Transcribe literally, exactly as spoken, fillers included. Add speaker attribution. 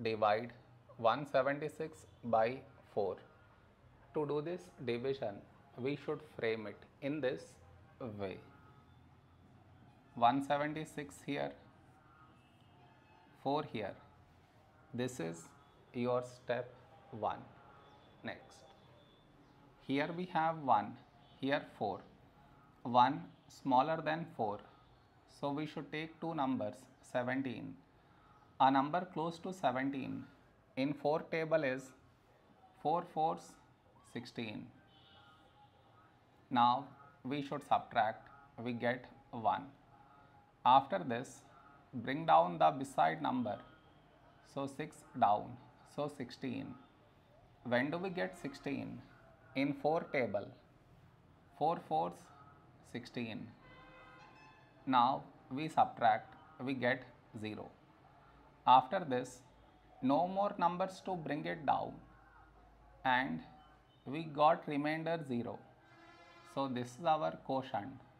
Speaker 1: divide one hundred seventy-six by four. To do this division, we should frame it in this way. one hundred seventy-six here, four here. This is your step one. Next, here we have one, here four. one smaller than four, so we should take two numbers, seventeen. A number close to seventeen in four table is four fours, sixteen. Now we should subtract, we get one. After this, bring down the beside number, so six down, so sixteen. When do we get sixteen? In four table, four fours, sixteen. Now we subtract, we get zero. After this, no more numbers to bring it down, and we got remainder zero. So this is our quotient.